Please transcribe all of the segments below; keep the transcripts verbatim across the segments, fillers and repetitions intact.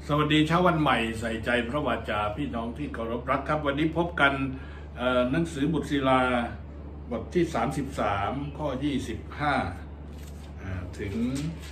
สวัสดีเช้าวันใหม่ใส่ใจพระวาจาพี่น้องที่เคารพรักครับวันนี้พบกันหนังสือบุตรศิลาบทที่สามสิบสามข้อยี่สิบห้าถึง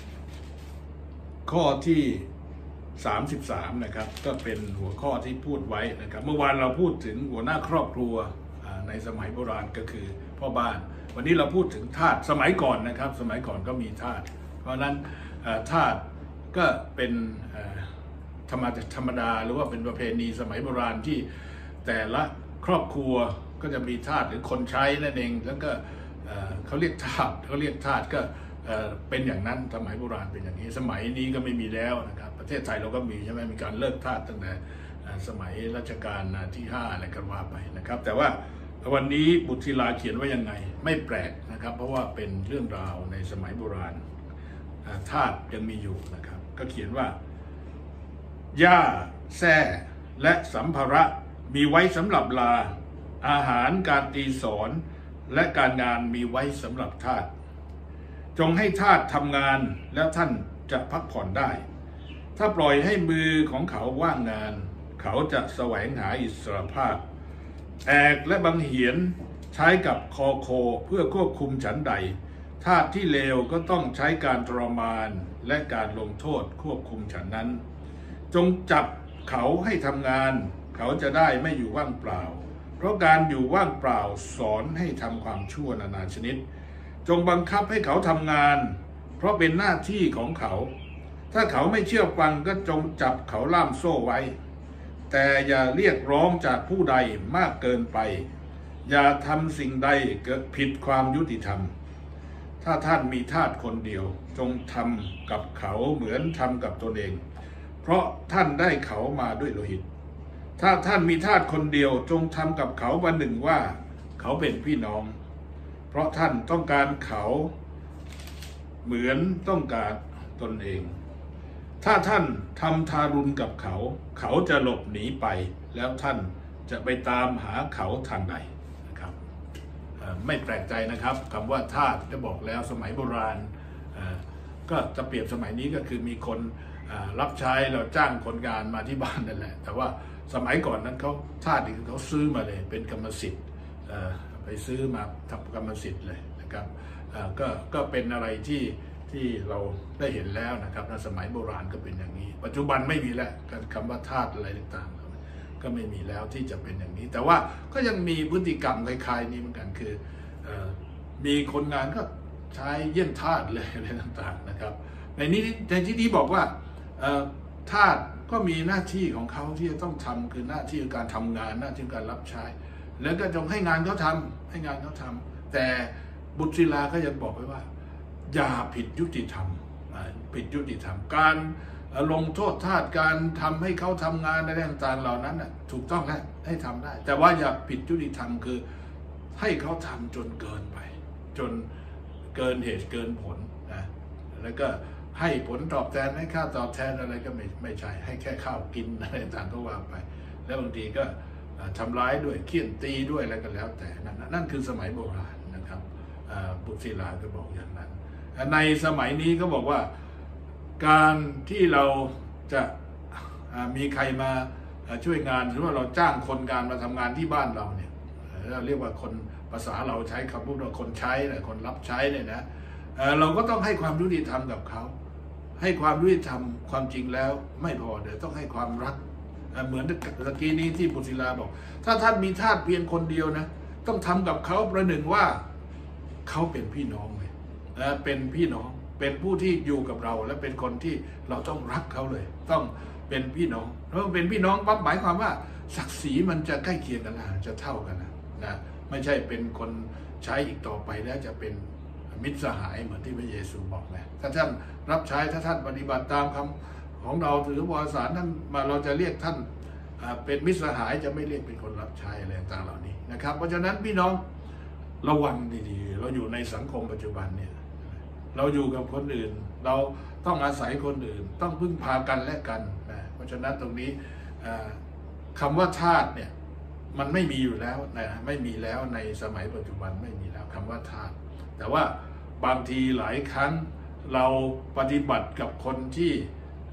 ข้อที่สามสิบสามนะครับก็เป็นหัวข้อที่พูดไว้นะครับเมื่อวานเราพูดถึงหัวหน้าครอบครัวในสมัยโบราณก็คือพ่อบ้านวันนี้เราพูดถึงทาสสมัยก่อนนะครับสมัยก่อนก็มีทาสเพราะนั้นทาสก็เป็นธรรมดาธรรมดาหรือว่าเป็นประเพณีสมัยโบราณที่แต่ละครอบครัวก็จะมีทาสหรือคนใช้นั่นเองแล้วก็เขาเรียกทาสเขาเรียกทาสก็เป็นอย่างนั้นสมัยโบราณเป็นอย่างนี้สมัยนี้ก็ไม่มีแล้วนะครับประเทศไทยเราก็มีใช่ไหมมีการเลิกทาสตั้งแต่สมัยรัชกาลที่ห้าอะไรกันว่าไปนะครับแต่ว่าวันนี้บุตรศิลาเขียนว่ายังไงไม่แปลกนะครับเพราะว่าเป็นเรื่องราวในสมัยโบราณทาสยังมีอยู่นะครับก็เขียนว่าหญ้าแส้และสัมภาระมีไว้สำหรับลาอาหารการตีสอนและการงานมีไว้สำหรับทาสจงให้ทาสทำงานแล้วท่านจะพักผ่อนได้ถ้าปล่อยให้มือของเขาว่างงานเขาจะแสวงหาอิสรภาพแอกและบังเหียนใช้กับคอโคเพื่อควบคุมฉันใดทาสที่เลวก็ต้องใช้การทรมานและการลงโทษควบคุมฉันนั้นจงจับเขาให้ทำงานเขาจะได้ไม่อยู่ว่างเปล่าเพราะการอยู่ว่างเปล่าสอนให้ทำความชั่วนานาชนิดจงบังคับให้เขาทำงานเพราะเป็นหน้าที่ของเขาถ้าเขาไม่เชื่อฟังก็จงจับเขาล่ามโซ่ไว้แต่อย่าเรียกร้องจากผู้ใดมากเกินไปอย่าทำสิ่งใดเกิดผิดความยุติธรรมถ้าท่านมีทาสคนเดียวจงทำกับเขาเหมือนทำกับตนเองเพราะท่านได้เขามาด้วยโลหิตถ้าท่านมีทาสคนเดียวจงทำกับเขาวันหนึ่งว่าเขาเป็นพี่น้องเพราะท่านต้องการเขาเหมือนต้องการตนเองถ้าท่านทำทารุณกับเขาเขาจะหลบหนีไปแล้วท่านจะไปตามหาเขาทางใดนะครับไม่แปลกใจนะครับคำว่าทาสจะบอกแล้วสมัยโบราณก็จะเปรียบสมัยนี้ก็คือมีคนรับใช้เราจ้างคนงานมาที่บ้านนั่นแหละแต่ว่าสมัยก่อนนั้นเขาทาสนี่คือเขาซื้อมาเลยเป็นกรรมสิทธิ์ไปซื้อมาทำกรรมสิทธิ์เลยนะครับก็ก็เป็นอะไรที่ที่เราได้เห็นแล้วนะครับในสมัยโบราณก็เป็นอย่างนี้ปัจจุบันไม่มีแล้วคำว่าทาสอะไรต่างๆก็ไม่มีแล้วที่จะเป็นอย่างนี้แต่ว่าก็ยังมีพฤติกรรมคล้ายๆนี้เหมือนกันคือมีคนงานก็ใช้เยี่ยนทาสเลยอะไรต่างๆนะครับในนี้ในที่นี้บอกว่าทาสก็มีหน้าที่ของเขาที่จะต้องทำคือหน้าที่การทำงานหน้าที่การรับใช้แล้วก็จงให้งานเขาทำให้งานเขาทำแต่บุตรศิลาก็ยังบอกไว้ว่าอย่าผิดยุติธรรมผิดยุติธรรมการลงโทษทาสการทำให้เขาทำงานอะไรต่างๆเหล่านั้นถูกต้องแล้วให้ทำได้แต่ว่าอย่าผิดยุติธรรมคือให้เขาทำจนเกินไปจนเกินเหตุเกินผลนะแล้วก็ให้ผลตอบแทนให้ค่าตอบแทนอะไรก็ไม่ไม่ใช่ให้แค่ข้าวกินอะไรต่างๆก็ว่าไปแล้วบางทีก็ทำร้ายด้วยเฆี่ยนตีด้วยอะไรก็แล้วแต่นั่นนั่นคือสมัยโบราณนะครับบุตรศิลาก็บอกอย่างนั้นในสมัยนี้ก็บอกว่าการที่เราจะมีใครมาช่วยงานหรือว่าเราจ้างคนงานมาทำงานที่บ้านเราเนี่ยเราเรียกว่าคนภาษาเราใช้คำพูดว่าคนใช้นะคนรับใช้เนี่ยนะเราก็ต้องให้ความยุติธรรมกับเขาให้ความยุติธรรมความจริงแล้วไม่พอเดี๋ยวต้องให้ความรักเหมือนตะกี้นี้ที่บุตรศิลาบอกถ้าท่านมีทาสเพียงคนเดียวนะต้องทำกับเขาประหนึ่งว่าเขาเป็นพี่น้องเลยเป็นพี่น้องเป็นผู้ที่อยู่กับเราและเป็นคนที่เราต้องรักเขาเลยต้องเป็นพี่น้องเพราะเป็นพี่น้องปั๊บหมายความว่าศักดิ์ศรีมันจะใกล้เคียงกันนะจะเท่ากันนะนะไม่ใช่เป็นคนใช้อีกต่อไปแล้วจะเป็นมิตรสหายเหมือนที่พระเยซูบอกนะถ้าท่านรับใช้ถ้าท่านปฏิบัติตามคำของเราถือวาสารท่านมาเราจะเรียกท่านเป็นมิตรสหายจะไม่เรียกเป็นคนรับใช้อะไรต่างๆเหล่านี้นะครับเพราะฉะนั้นพี่น้องระวังดีๆเราอยู่ในสังคมปัจจุบันเนี่ยเราอยู่กับคนอื่นเราต้องอาศัยคนอื่นต้องพึ่งพากันและกันนะเพราะฉะนั้นตรงนี้คำว่าทาสเนี่ยมันไม่มีอยู่แล้วนะไม่มีแล้วในสมัยปัจจุบันไม่มีแล้วคำว่าทาสแต่ว่าบางทีหลายครั้งเราปฏิบัติกับคนที่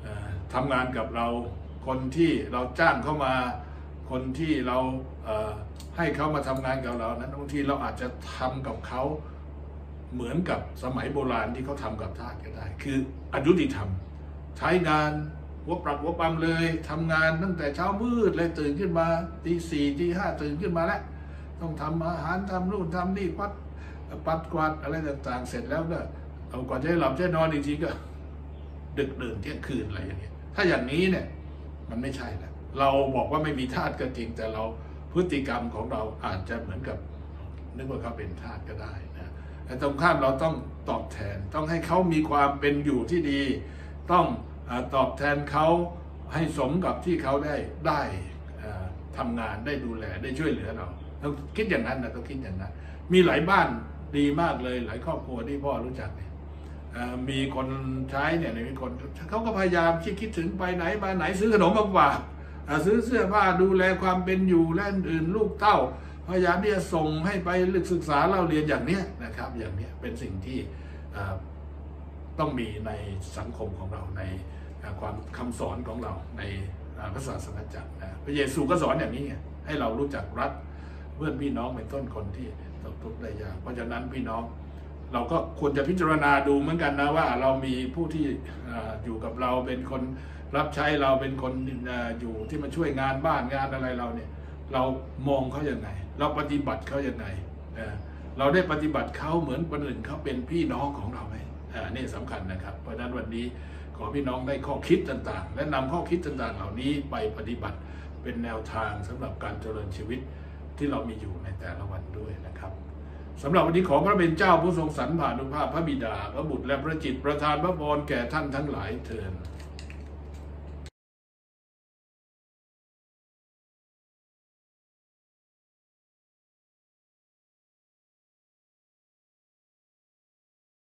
ทำงานกับเราคนที่เราจ้างเข้ามาคนที่เราเอ่อให้เขามาทำงานกับเรานั้นบางทีเราอาจจะทำกับเขาเหมือนกับสมัยโบราณที่เขาทำกับทาสก็ได้คืออยุติธรรมใช้งานหัวปรับหัวปั๊มเลยทำงานตั้งแต่เช้ามืดเลยตื่นขึ้นมาตีสี่ตีห้าตื่นขึ้นมาแล้วต้องทำอาหารทำนู่นทำนี่ปัดปัดกวาดอะไรต่างๆเสร็จแล้วก็เอาก่อนจะหลับจะนอนอีกทีก็ดึกดื่นเที่ยงคืนอะไรอย่างเงี้ยถ้าอย่างนี้เนี่ยมันไม่ใช่แล้วเราบอกว่าไม่มีทาสก็จริงแต่เราพฤติกรรมของเราอาจจะเหมือนกับนึกว่าเขาเป็นทาสก็ได้นะแต่ตรงข้ามเราต้องตอบแทนต้องให้เขามีความเป็นอยู่ที่ดีต้องตอบแทนเขาให้สมกับที่เขาได้ได้ทำงานได้ดูแลได้ช่วยเหลือเราต้องคิดอย่างนั้นนะต้องคิดอย่างนั้นมีหลายบ้านดีมากเลยหลายครอบครัวที่พ่อรู้จักเนี่ยมีคนใช้เนี่ยมีคนเขาก็พยายามคิดคิดถึงไปไหนมาไหนซื้อขนมมาฝากซื้อเสื้อผ้าดูแลความเป็นอยู่และอื่นลูกเต้าพยายามที่จะส่งให้ไปศึกษาเล่าเรียนอย่างเนี้ยนะครับอย่างเนี้ยเป็นสิ่งที่ต้องมีในสังคมของเราในความคำสอนของเราในพระศาสนาจักรพระเยซูก็สอนอย่างนี้ให้เรารู้จักรักเพื่อนพี่น้องเป็นต้นคนที่ตกทุกข์ได้ยากเพราะฉะนั้นพี่น้องเราก็ควรจะพิจารณาดูเหมือนกันนะว่าเรามีผู้ที่อยู่กับเราเป็นคนรับใช้เราเป็นคนอยู่ที่มาช่วยงานบ้านงานอะไรเราเนี่ยเรามองเขาอย่างไงเราปฏิบัติเขาอย่างไงเราได้ปฏิบัติเขาเหมือนคนอื่นเขาเป็นพี่น้องของเราไหมนี่สำคัญนะครับเพราะฉะนั้นวันนี้ขอพี่น้องได้ข้อคิดต่างๆและนำข้อคิดต่างๆเหล่านี้ไปปฏิบัติเป็นแนวทางสำหรับการเจริญชีวิตที่เรามีอยู่ในแต่ละวันด้วยนะครับสำหรับวันนี้ขอพระเป็นเจ้าผู้ทรงสรรผ่านุภาพพระบิดาพระบุตรและพระจิตประทานพระพรแก่ท่านทั้งหลายเถิด